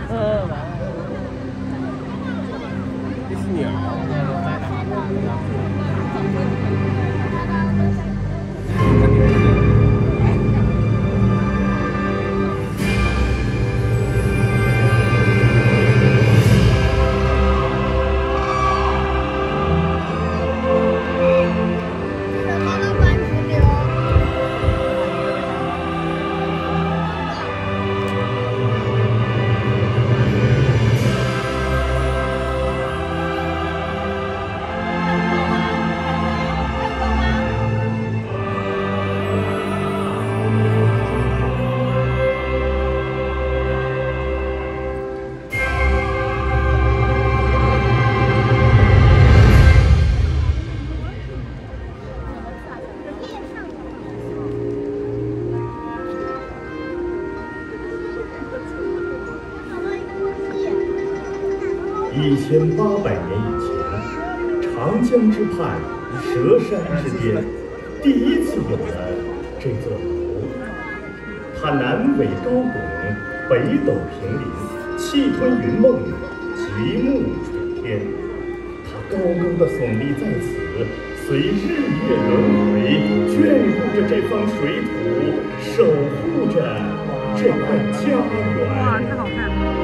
迪士尼啊。 1800年以前，长江之畔、佘山之间，第一次有了这座楼。它南纬高拱，北陡平林，气吞云梦，极目楚天。它高高的耸立在此，随日月轮回，眷顾着这方水土，守护着这块家园。 哇，太好看了！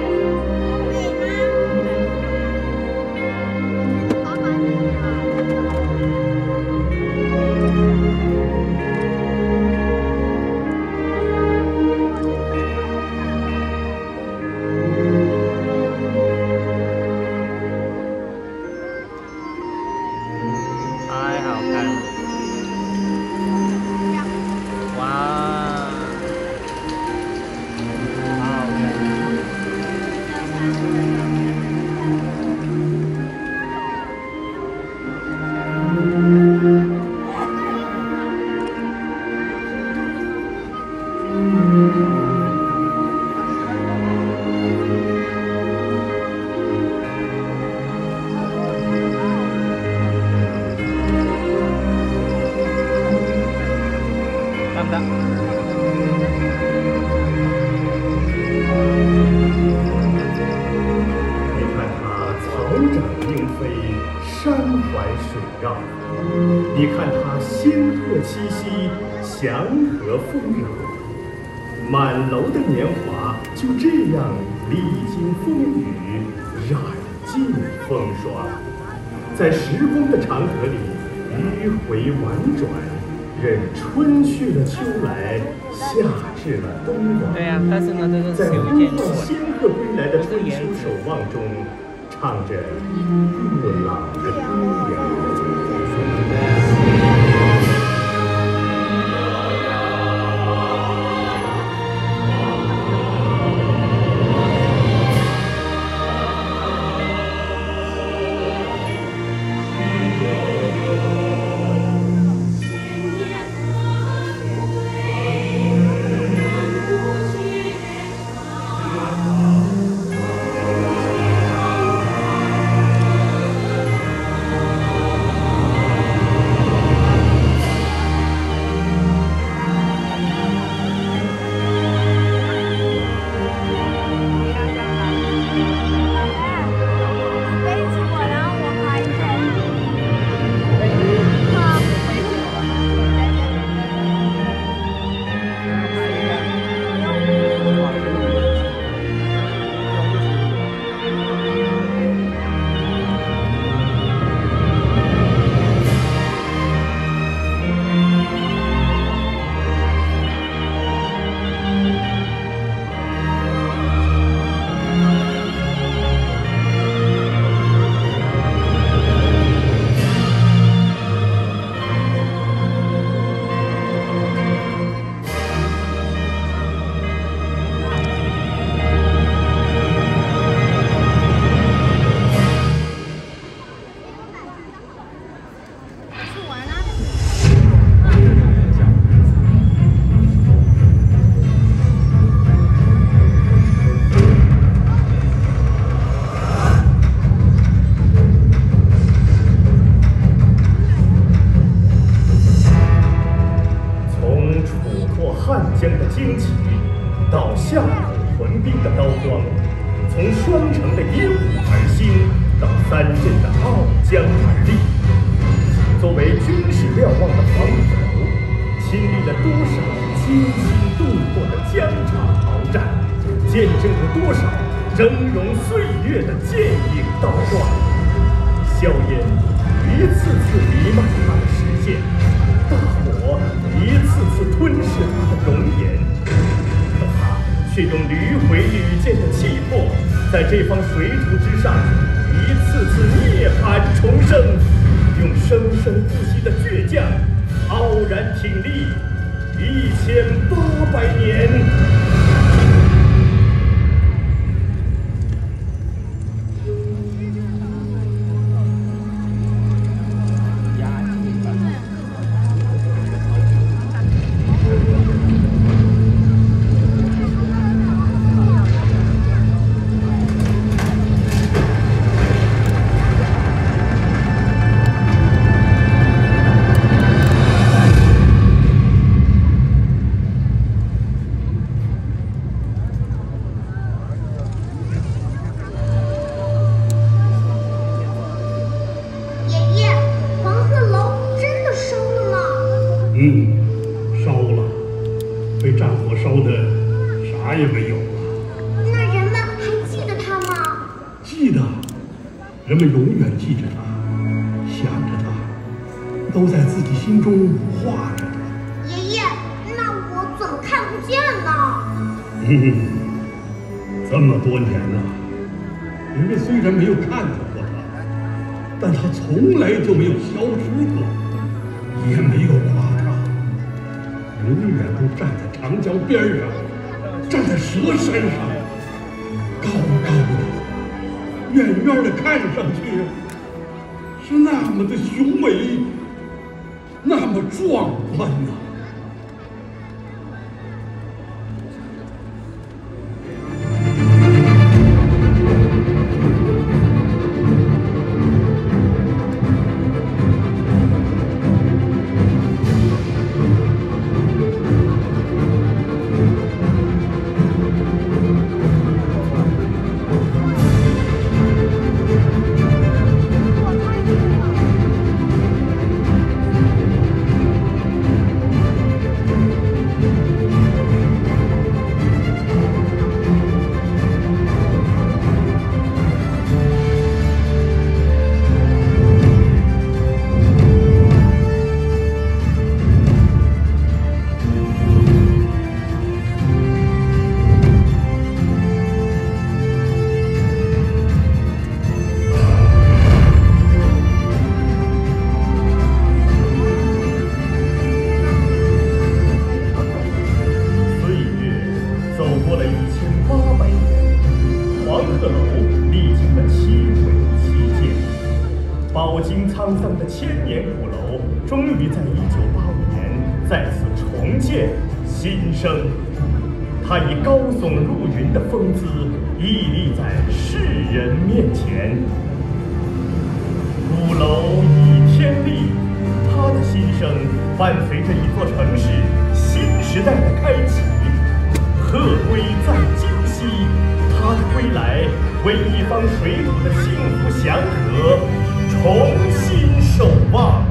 你看它仙鹤栖息，祥和丰饶，满楼的年华就这样历经风雨，染尽风霜，在时光的长河里迂回婉转，任春去了秋来，夏至了冬往。 对呀，但是呢，这个在是呼唤仙鹤归来的春秋守望中，唱着古老的歌谣。 汉江的旌旗，到夏口屯兵的刀光， 从双城的英武而兴到三镇的傲江而立。作为军事瞭望的黄鹤楼，经历了多少惊心动魄的疆场鏖战，见证了多少峥嵘岁月的剑影刀光。硝烟一次次弥漫它的视线，大火一次次吞噬它的容颜，可它却用屡毁屡建的气魄，在这方水土之上一次次涅槃重生，用生生不息的倔强傲然挺立1800年。 烧了，被战火烧的啥也没有了。 那人们还记得他吗？ 记得，人们永远记着他，想着他，都在自己心中画着他。 爷爷，那我怎么看不见呢？ 这么多年了，人们虽然没有看到过他，但他从来就没有消失过，也没有垮塌。永远都站在长江边上，站在蛇山上，高高的，远远的看上去是那么的雄伟，那么壮观呐！饱经沧桑的千年古楼，终于在1985年再次重建新生。它以高耸入云的风姿屹立在世人面前。古楼倚天立，它的新生伴随着一座城市新时代的开启。鹤归在今夕，它的归来为一方水土的幸福祥和重新守望。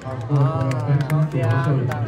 和我们分享主的教育。